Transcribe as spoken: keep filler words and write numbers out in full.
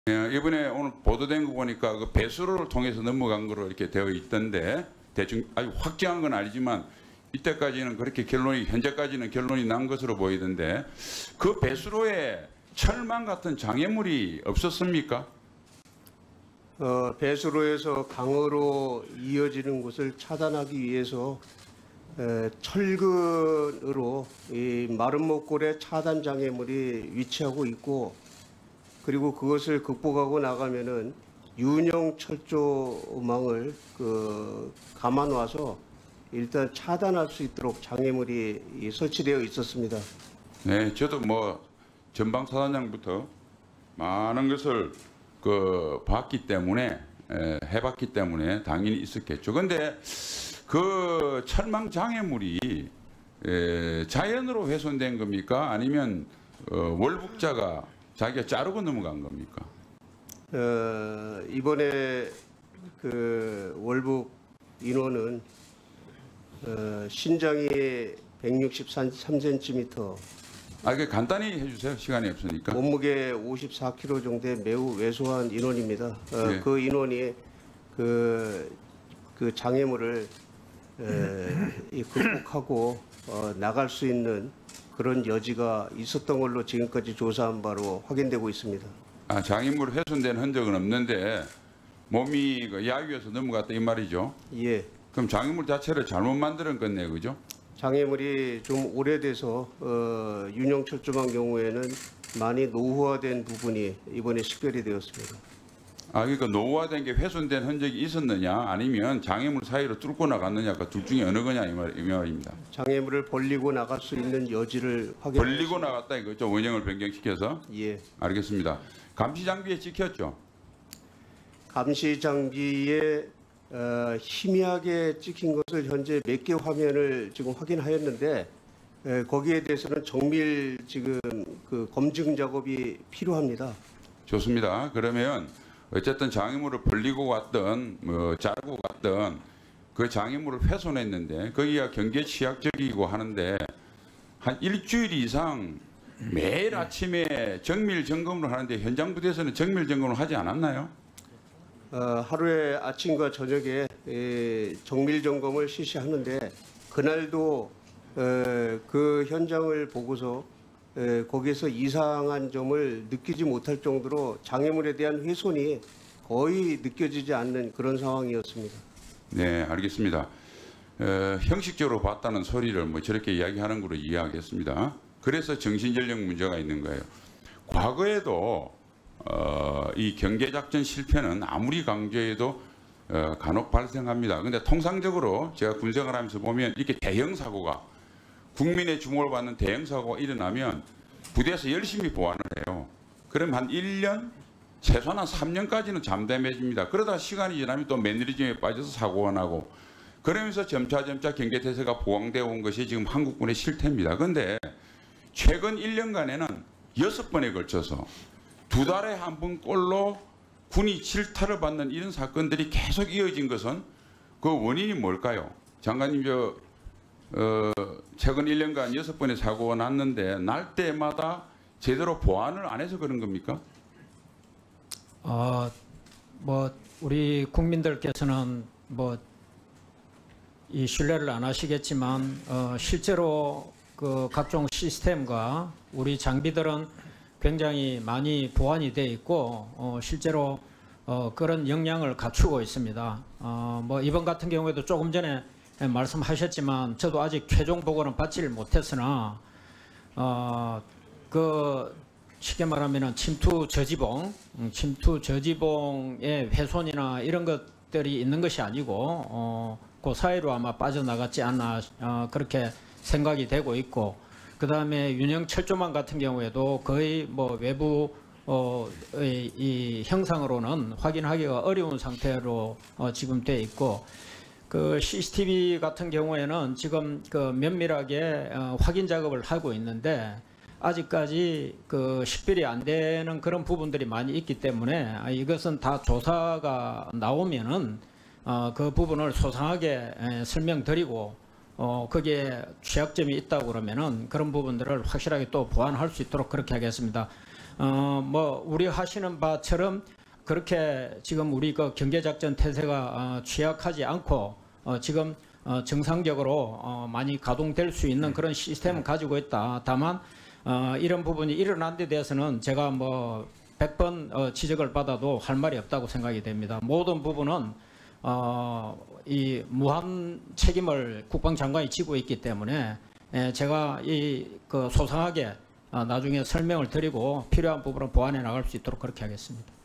예, 이번에 오늘 보도된 거 보니까 그 배수로를 통해서 넘어간 거로 이렇게 되어 있던데 대충 아주 확정한 건 아니지만 이때까지는 그렇게 결론이 현재까지는 결론이 난 것으로 보이던데 그 배수로에 철망 같은 장애물이 없었습니까? 어, 배수로에서 강으로 이어지는 곳을 차단하기 위해서 에, 철근으로 이 마른 목골에 차단 장애물이 위치하고 있고, 그리고 그것을 극복하고 나가면은 윤형 철조망을 그 감안 와서 일단 차단할 수 있도록 장애물이 설치되어 있었습니다. 네, 저도 뭐 전방 사단장부터 많은 것을 그 봤기 때문에 에, 해봤기 때문에 당연히 있었겠죠. 그런데 그 철망 장애물이 에, 자연으로 훼손된 겁니까? 아니면 어, 월북자가 자기가 자르고 넘어간 겁니까? 어, 이번에 그 월북 인원은 어, 신장이 백육십삼 센티미터, 아, 그 간단히 해주세요. 시간이 없으니까. 몸무게 오십사 킬로그램 정도의 매우 왜소한 인원입니다. 어, 네. 그 인원이 그, 그 장애물을 에, 이 극복하고 어, 나갈 수 있는 그런 여지가 있었던 걸로 지금까지 조사한 바로 확인되고 있습니다. 아, 장애물 훼손된 흔적은 없는데 몸이 그 야유에서 넘어갔다 이 말이죠. 예. 그럼 장애물 자체를 잘못 만드는 건네, 그죠? 장애물이 좀 오래돼서 어, 윤형 철조망 경우에는 많이 노후화된 부분이 이번에 식별이 되었습니다. 아, 그러니까 노후화된 게 훼손된 흔적이 있었느냐, 아니면 장애물 사이로 뚫고 나갔느냐가 둘 중에 어느 거냐 이, 말, 이 말입니다. 장애물을 벌리고 나갈 수 있는 여지를 확인. 벌리고 나갔다 이거죠. 원형을 변경시켜서. 예. 알겠습니다. 감시 장비에 찍혔죠. 감시 장비에 어, 희미하게 찍힌 것을 현재 몇 개 화면을 지금 확인하였는데 에, 거기에 대해서는 정밀 지금 그 검증 작업이 필요합니다. 좋습니다. 그러면 어쨌든 장애물을 벌리고 갔던 뭐 자르고 갔던 그 장애물을 훼손했는데 거기가 경계 취약적이고 하는데 한 일주일 이상 매일 아침에 정밀 점검을 하는데 현장 부대에서는 정밀 점검을 하지 않았나요? 어, 하루에 아침과 저녁에 에, 정밀 점검을 실시하는데 그날도 에, 그 현장을 보고서 에, 거기에서 이상한 점을 느끼지 못할 정도로 장애물에 대한 훼손이 거의 느껴지지 않는 그런 상황이었습니다. 네, 알겠습니다. 어, 형식적으로 봤다는 소리를 뭐 저렇게 이야기하는 걸로 이해하겠습니다. 그래서 정신전력 문제가 있는 거예요. 과거에도 어, 이 경계작전 실패는 아무리 강조해도 어, 간혹 발생합니다. 그런데 통상적으로 제가 군생활 하면서 보면 이렇게 대형 사고가 국민의 주목을 받는 대형 사고가 일어나면 부대에서 열심히 보완을 해요. 그럼 한 일 년, 최소한 한 삼 년까지는 잠잠해집니다. 그러다 시간이 지나면 또 매너리즘에 빠져서 사고가 나고 그러면서 점차점차 경계태세가 보강되어 온 것이 지금 한국군의 실태입니다. 그런데 최근 일 년간에는 여섯 번에 걸쳐서 두 달에 한 번꼴로 군이 질타를 받는 이런 사건들이 계속 이어진 것은 그 원인이 뭘까요? 장관님, 저 어, 최근 일 년간 여섯 번의 사고가 났는데 날 때마다 제대로 보완을 안 해서 그런 겁니까? 어, 뭐 우리 국민들께서는 뭐 이 신뢰를 안 하시겠지만 어, 실제로 그 각종 시스템과 우리 장비들은 굉장히 많이 보완이 돼 있고 어, 실제로 어, 그런 역량을 갖추고 있습니다. 어, 뭐 이번 같은 경우에도 조금 전에 말씀하셨지만 저도 아직 최종 보고는 받지를 못했으나 어, 그 쉽게 말하면 침투 저지봉, 침투 저지봉의 훼손이나 이런 것들이 있는 것이 아니고 어, 그 사이로 아마 빠져나갔지 않나 어, 그렇게 생각이 되고 있고, 그 다음에 윤형 철조망 같은 경우에도 거의 뭐 외부 어, 이, 이 형상으로는 확인하기가 어려운 상태로 어, 지금 돼 있고, 그 씨씨티비 같은 경우에는 지금 그 면밀하게 어, 확인 작업을 하고 있는데 아직까지 그 식별이 안 되는 그런 부분들이 많이 있기 때문에 이것은 다 조사가 나오면은 어, 그 부분을 소상하게 에, 설명드리고 어, 거기에 취약점이 있다고 그러면은 그런 부분들을 확실하게 또 보완할 수 있도록 그렇게 하겠습니다. 어, 뭐 우려하시는 바처럼 그렇게 지금 우리 그 경계작전 태세가 어, 취약하지 않고 어, 지금 어, 정상적으로 어, 많이 가동될 수 있는 그런 시스템을 가지고 있다. 다만 어, 이런 부분이 일어난 데 대해서는 제가 뭐 백 번 어, 지적을 받아도 할 말이 없다고 생각이 됩니다. 모든 부분은 어, 이 무한 책임을 국방장관이 지고 있기 때문에 에, 제가 이 그 소상하게 어, 나중에 설명을 드리고 필요한 부분은 보완해 나갈 수 있도록 그렇게 하겠습니다.